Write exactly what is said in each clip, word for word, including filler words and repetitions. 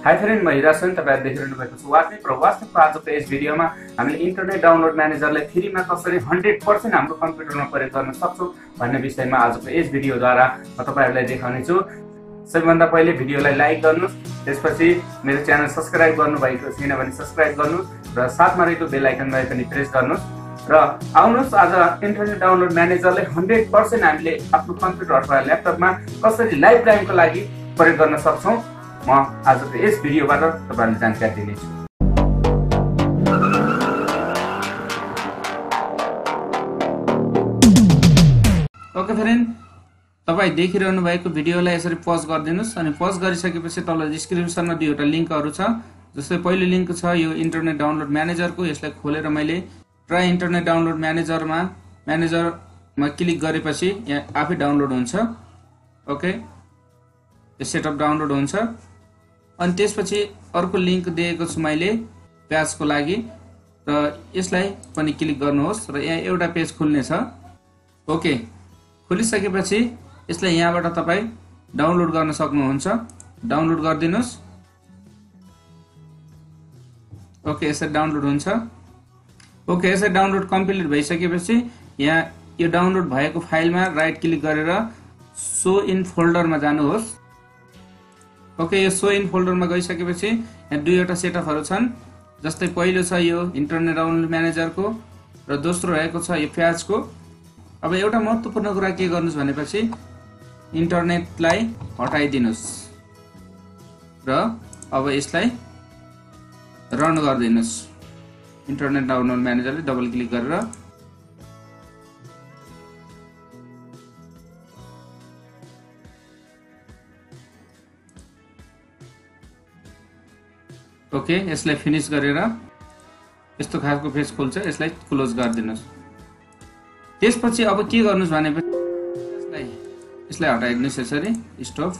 High friend, म हिरा छु। तपाईहरु देखिरहनु भएको छ वाट्सएप र वाट्सएपको आजको यस भिडियोमा हामीले इन्टरनेट डाउनलोड म्यानेजरलाई फ्रीमा कसरी हन्ड्रेड पर्सेन्ट हाम्रो कम्प्युटरमा प्रयोग गर्न सक्छौं भन्ने विषयमा आजको यस भिडियोद्वारा म तपाईहरुलाई देखाउने छु। सबैभन्दा पहिले भिडियोलाई लाइक गर्नुस्, त्यसपछि मेरो च्यानल सब्स्क्राइब गर्नुभएको छैन भने सब्स्क्राइब गर्नुस् र साथमा रहेको बेल आइकनलाई पनि प्रेस गर्नुस्। र आउनुस् आज इन्टरनेट डाउनलोड म्यानेजरलाई हन्ड्रेड पर्सेन्ट हामीले आफ्नो कम्प्युटर अथवा ल्यापटपमा कसरी लाइफ टाइमको लागि प्रयोग गर्न सक्छौं म आजको यस भिडियोबाट तपाईहरुलाई जानकारी दिनेछु। ओके फ्रेन्ड, तपाई देखिरहनु भएको भिडियोलाई यसरी पज गरिदिनुस् अनि पज गरिसकेपछि तल डिस्क्रिप्सनमा दुईवटा लिंकहरु छ। जस्तै पहिलो लिंक छ यो इन्टरनेट डाउनलोड म्यानेजरको। यसलाई खोलेर मैले ट्राई इन्टरनेट डाउनलोड म्यानेजरमा म्यानेजरमा क्लिक गरेपछि यहाँ आफै डाउनलोड हुन्छ। ओके, यो सेटअप डाउनलोड हुन्छ अनि त्यसपछि अर्को लिंक दिएको छु मैले पेजको लागि र यसलाई पनि क्लिक गर्नुहोस् र यहाँ एउटा पेज खुल्ने छ। ओके, खोलिसकेपछि यसलाई यहाँबाट तपाई डाउनलोड गर्न सक्नुहुन्छ। डाउनलोड गरिदिनुस्। ओके, यसरी डाउनलोड हुन्छ। ओके, यसरी डाउनलोड कम्प्लिट भइसकेपछि यहाँ यो डाउनलोड भएको फाइलमा राइट क्लिक गरेर शो इन फोल्डरमा जानुहोस्। ओके, यो शो इन फोल्डरमा गइसकेपछि यहाँ दुईवटा सेटअपहरु छन्। जस्तै पहिलो छ यो इन्टरनेट डाउनलोड म्यानेजरको र दोस्रो रहेको छ यो पेजको। अब एउटा महत्त्वपूर्ण कुरा के गर्नुस् भनेपछि इन्टरनेटलाई हटाइदिनुस् र अब यसलाई रन गरिदिनुस्। इन्टरनेट डाउनलोड म्यानेजरले डबल क्लिक गरेर ओके, यसलाई फिनिश गरेर यस्तो खालको पेज खोल्छ। यसलाई क्लोज गरिदिनुस्। त्यसपछि अब के गर्नुस् भनेपछि यसलाई यसलाई हटाइदिनुस्। यसरी स्टप।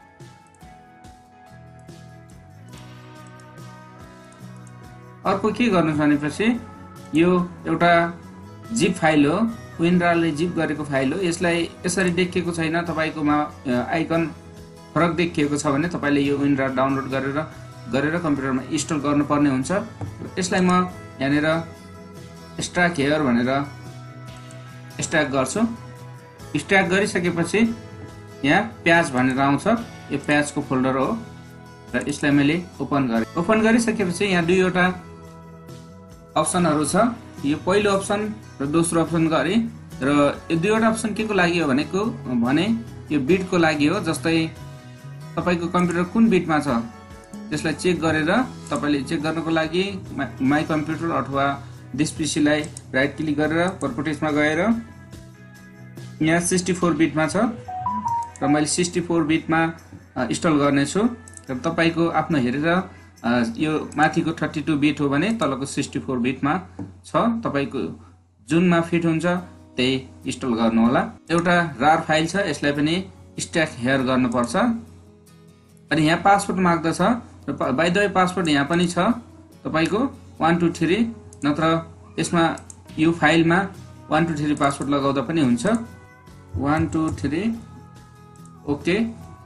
अर्को के गर्नुस् भनेपछि यो एउटा जिप फाइल हो, विनरारले जिप गरेको फाइल हो। यसलाई यसरी देखिएको छैन, तपाईकोमा आइकन फरक देखिएको छ भने तपाईले यो विनरार डाउनलोड गरेर गरेर कम्प्युटरमा इन्स्टल गर्नुपर्ने हुन्छ। यसलाई म यहाँनिर स्ट्याक हेयर भनेर स्ट्याक गर्छु। स्ट्याक गरिसकेपछि यहाँ पेज भनेर आउँछ। यो पेजको फोल्डर हो र यसलाई मैले ओपन गरेँ। ओपन गरिसकेपछि यहाँ दुईवटा अप्सनहरु छ। यो पहिलो अप्सन र दोस्रो अप्सन गरे र यो दुईवटा अप्सन के को लागि हो भनेको भने यो बिटको लागि हो। जस्तै तपाईको कम्प्युटर कुन बिटमा छ त्यसलाई चेक गरेर तपाईले चेक गर्नको लागि माई कम्प्युटर अथवा दिस पीसीलाई राइट क्लिक गरेर प्रपर्टिजमा गएर यहाँ सिक्सटी फोर बिटमा छ र मैले सिक्सटी फोर बिटमा इन्स्टल गर्ने छु। र तपाईको आफ्नो हेरेर यो माथिको थर्टी टू बिट हो भने तलको सिक्सटी फोर बिटमा छ। तपाईको जुनमा फिट हुन्छ त्यही इन्स्टल गर्नु होला। एउटा रार फाइल छ, यसलाई पनि स्ट्याक हेयर गर्नुपर्छ। अनि यहाँ पासवर्ड माग्दछ र बाइ द वे पासवर्ड यहाँ पनि छ तपाईको वन टू थ्री, नत्र यसमा यो फाइलमा वन टू थ्री पासवर्ड लगाउँदा पनि हुन्छ। One two three. Okay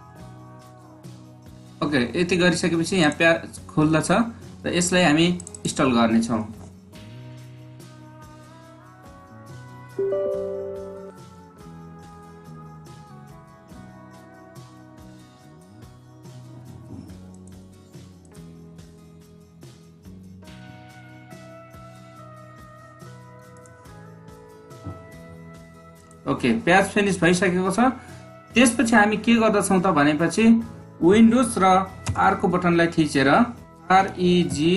okay, यति गरिसकेपछि यहाँ पेज खोल्दछ र यसलाई हामी इन्स्टल गर्ने छौं। ओके, पेज फिनिश भइसकेको छ। त्यसपछि हामी के गर्दछौं त भनेपछि विन्डोज र आर को बटनलाई थिचेर R E G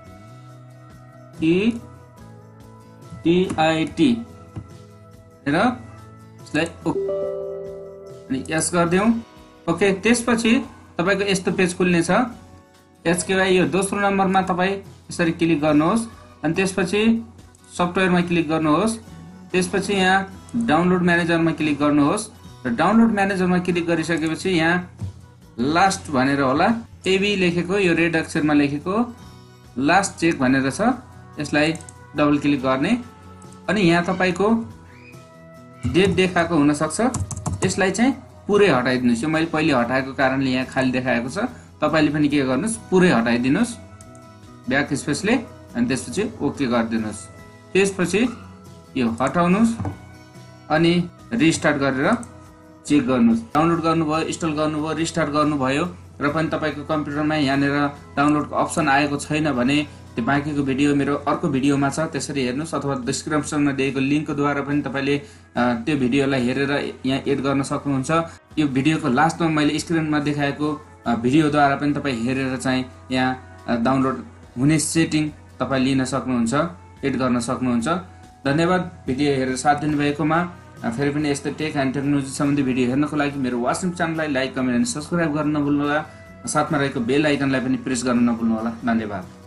E T I T र यसलाई अनि यस गर्दियौ। ओके, त्यसपछि तपाईको यस्तो पेज खुल्ने छ। एचकेवाई यो दोस्रो नम्बरमा तपाई यसरी क्लिक गर्नुहोस् अनि त्यसपछि सफ्टवेयरमा क्लिक गर्नुहोस्। त्यसपछि यहाँ डाउनलोड म्यानेजरमा क्लिक गर्नुहोस् र डाउनलोड म्यानेजरमा क्लिक गरिसकेपछि यहाँ लास्ट भनेर होला एबी लेखेको, यो रेड अक्षरमा लेखेको लास्ट चेक भनेर छ। यसलाई डबल क्लिक गर्ने अनि यहाँ तपाईको डेट देखाएको हुन सक्छ। यसलाई चाहिँ पुरै हटाइदिनुस्। यो मैले पहिले हटाएको कारणले यहाँ खाली देखाएको छ। तपाईले पनि के गर्नुस् पुरै हटाइदिनुस् ब्याक स्पेसले अनि त्यसपछि ओके गरिदिनुस्। त्यसपछि यो हटाउनुस् अनि रिस्टार्ट गरेर चेक गर्नुस्। डाउनलोड गर्नुभयो, इन्स्टल गर्नुभयो, रिस्टार्ट गर्नुभयो र पनि तपाईको कम्प्युटरमा यहाँनेर डाउनलोडको अप्सन आएको छैन भने त्यो बाँकीको भिडियो मेरो अर्को भिडियोमा छ, त्यसरी हेर्नुस् अथवा डिस्क्रिप्सनमा दिएको लिंकद्वारा पनि तपाईले त्यो भिडियोलाई हेरेर यहाँ एड गर्न सक्नुहुन्छ। यो भिडियोको लास्टमा मैले स्क्रिनमा देखाएको भिडियोद्वारा पनि तपाई हेरेर चाहिँ यहाँ डाउनलोड हुने सेटिङ तपाई लिन सक्नुहुन्छ, एड गर्न सक्नुहुन्छ। धन्यवाद भिडियो हेरेर साथ दिनुभएकोमा। फेरि पनि यस्तै टेक एन्ड टेक्नोलोजी सम्बन्धी भिडियो हेर्नको लागि मेरो वाट्सएप च्यानललाई लाइक, कमेन्ट अनि सब्स्क्राइब गर्न नभुल्नु होला। साथमा रहेको बेल आइकनलाई पनि प्रेस गर्न नभुल्नु होला। धन्यवाद।